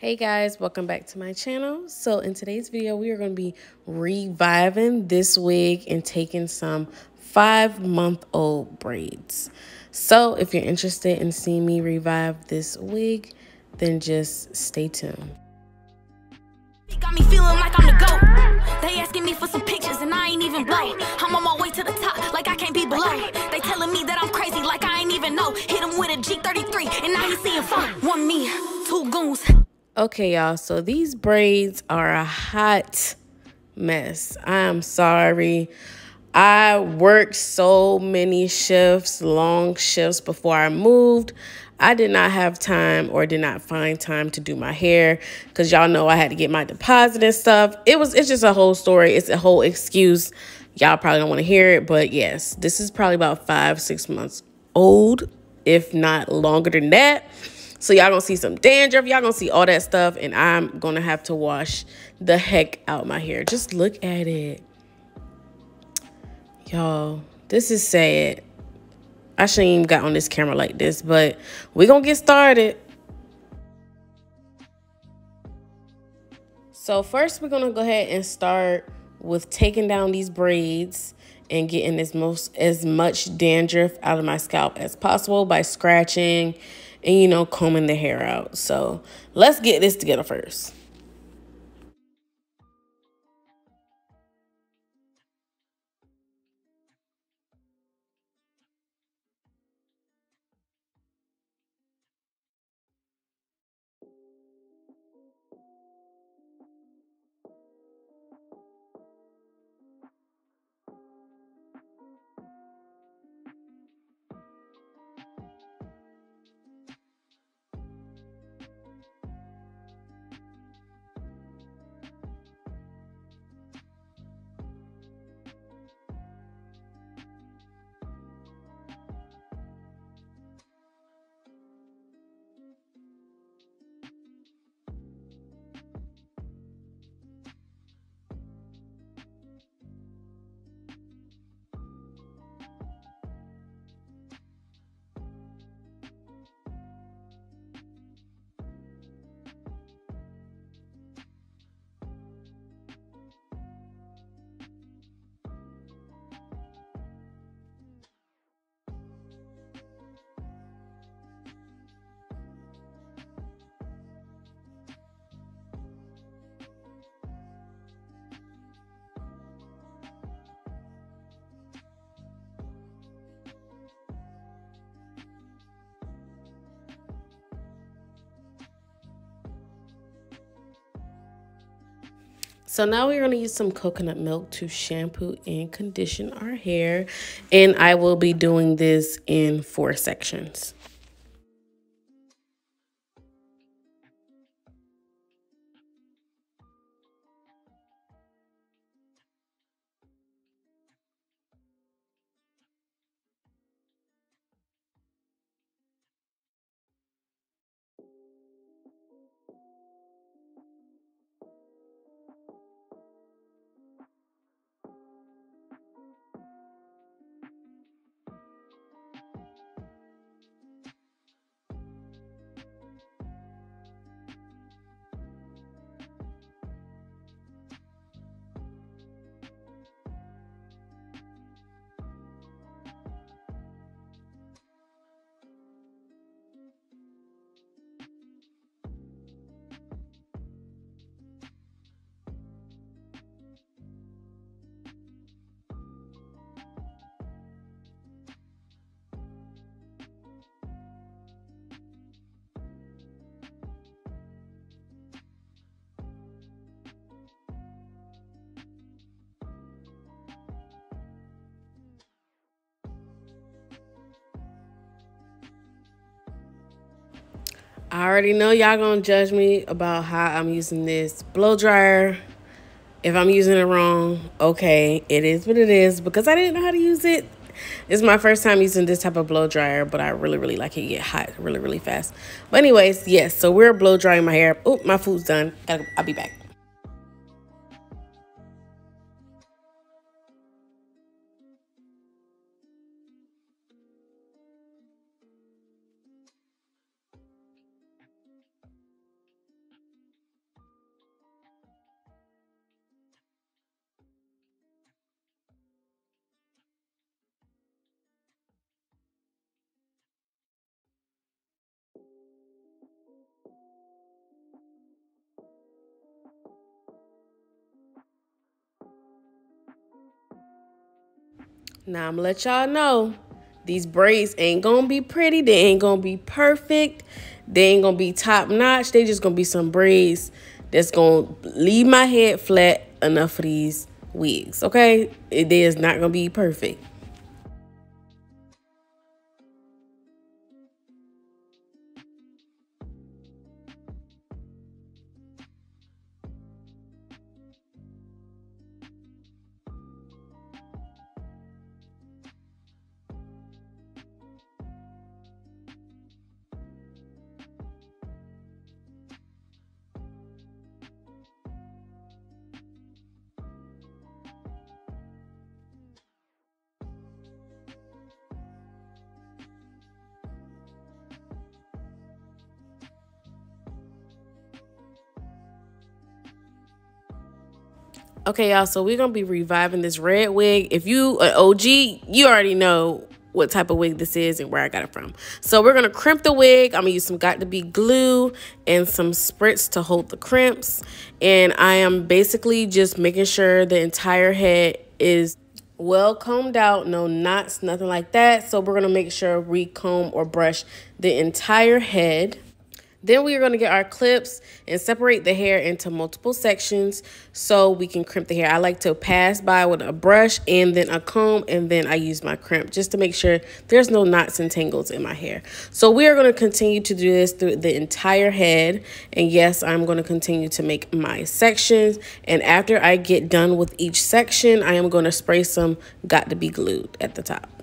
Hey guys, welcome back to my channel. So in today's video, we are going to be reviving this wig and taking some 5-month-old braids. So if you're interested in seeing me revive this wig, then just stay tuned. Got me feeling like I'm the GOAT. They asking me for some pictures and I ain't even blow. I'm on my way to the top like I can't be below. They telling me that I'm crazy like I ain't even know. Hit him with a G33 and now he's seeing four. One me, two goons. Okay, y'all, so these braids are a hot mess. I'm sorry. I worked so many shifts, long shifts before I moved. I did not have time or did not find time to do my hair because y'all know I had to get my deposit and stuff. It's just a whole story. It's a whole excuse. Y'all probably don't want to hear it, but yes, this is probably about 5-6 months old, if not longer than that. So y'all gonna see some dandruff, y'all gonna see all that stuff, and I'm gonna have to wash the heck out my hair. Just look at it. Y'all, this is sad. I shouldn't even got on this camera like this, but we're gonna get started. So first we're gonna go ahead and start with taking down these braids and getting as much dandruff out of my scalp as possible by scratching and combing the hair out. So let's get this together first. So now we're going to use some coconut milk to shampoo and condition our hair. And I will be doing this in 4 sections. I already know y'all gonna judge me about how I'm using this blow dryer. If I'm using it wrong, okay, it is what it is because I didn't know how to use it. It's my first time using this type of blow dryer, but I really like it get hot really fast. But anyways, yes, so we're blow drying my hair. Oh, my food's done. I'll be back. Now I'm gonna let y'all know these braids ain't gonna be pretty. They ain't gonna be perfect. They ain't gonna be top notch. They just gonna be some braids that's gonna leave my head flat enough for these wigs, okay? It is not gonna be perfect. Okay, y'all, so we're gonna be reviving this red wig. If you an OG, you already know what type of wig this is and where I got it from. So we're gonna crimp the wig. I'm gonna use some got to be glue and some spritz to hold the crimps. And I am basically just making sure the entire head is well combed out, no knots, nothing like that. So we're gonna make sure we comb or brush the entire head. Then we are going to get our clips and separate the hair into multiple sections so we can crimp the hair. I like to pass by with a brush and then a comb, and then I use my crimp just to make sure there's no knots and tangles in my hair. So we are going to continue to do this through the entire head. And yes, I'm going to continue to make my sections. And after I get done with each section, I am going to spray some got to be glued at the top.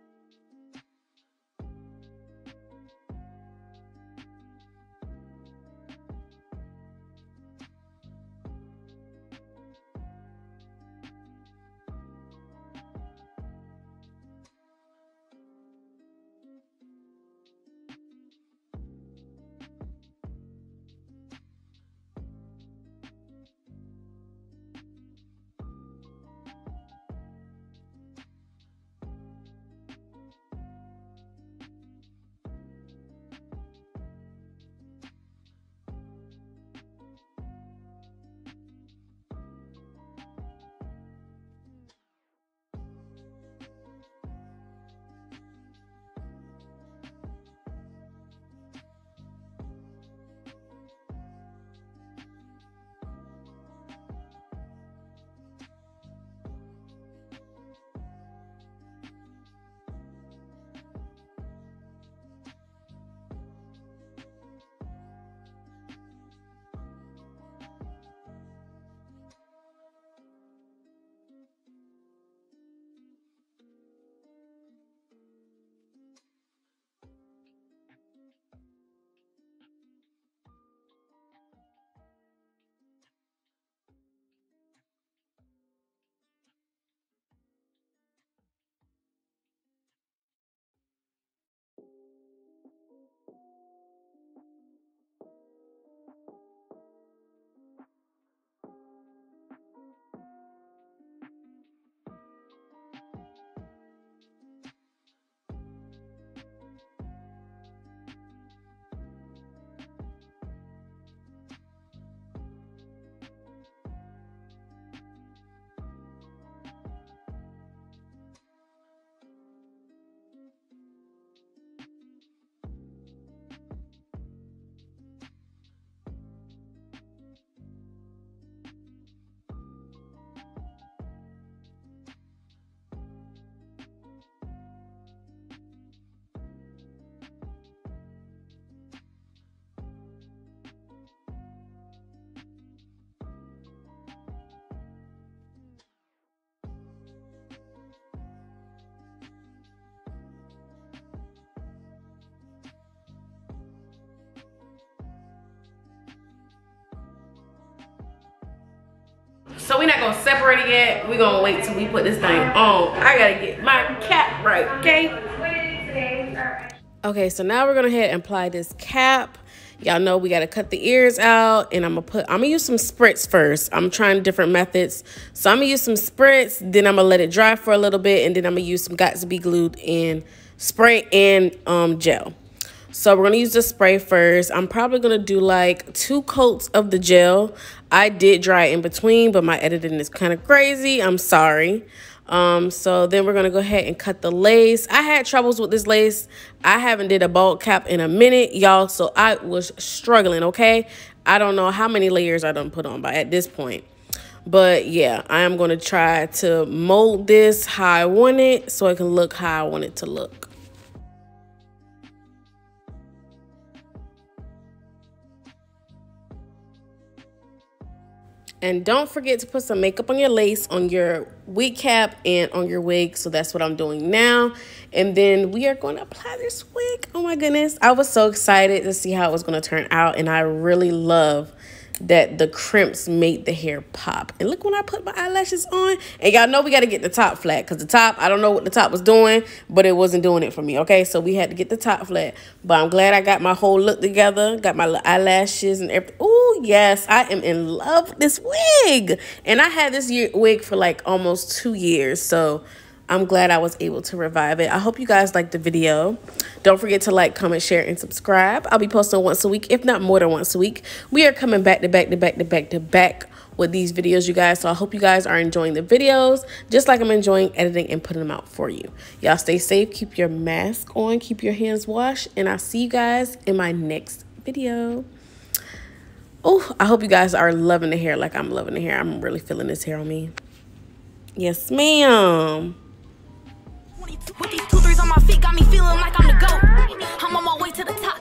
So we're not gonna separate it yet. We're gonna wait till we put this thing on. I gotta get my cap right, okay? Okay, so now we're gonna head and apply this cap. Y'all know we gotta cut the ears out, and I'm gonna use some spritz first. I'm trying different methods. So I'm gonna use some spritz, then I'm gonna let it dry for a little bit, and then I'm gonna use some got to be glued and spray and gel. So we're going to use the spray first. I'm probably going to do like 2 coats of the gel. I did dry in between, but my editing is kind of crazy. I'm sorry. So then we're gonna go ahead and cut the lace. I had troubles with this lace. I haven't did a bald cap in a minute, y'all, so I was struggling, okay? I don't know how many layers I done put on by at this point. But yeah, I am gonna try to mold this how I want it so it can look how I want it to look. And don't forget to put some makeup on your lace, on your wig cap, and on your wig. So that's what I'm doing now. And then we are going to apply this wig. Oh my goodness. I was so excited to see how it was going to turn out. And I really love that the crimps made the hair pop. And look when I put my eyelashes on. And y'all know we got to get the top flat. Because the top, I don't know what the top was doing. But it wasn't doing it for me. Okay, so we had to get the top flat. But I'm glad I got my whole look together. Got my eyelashes and everything. Oh, yes. I am in love with this wig. And I had this wig for like almost 2 years. So I'm glad I was able to revive it. I hope you guys liked the video. Don't forget to like, comment, share, and subscribe. I'll be posting once a week, if not more than once a week. We are coming back to back with these videos, you guys. So I hope you guys are enjoying the videos, just like I'm enjoying editing and putting them out for you. Y'all stay safe. Keep your mask on. Keep your hands washed. And I'll see you guys in my next video. Oh, I hope you guys are loving the hair like I'm loving the hair. I'm really feeling this hair on me. Yes, ma'am. With these 2 3s on my feet, got me feeling like I'm the GOAT. I'm on my way to the top.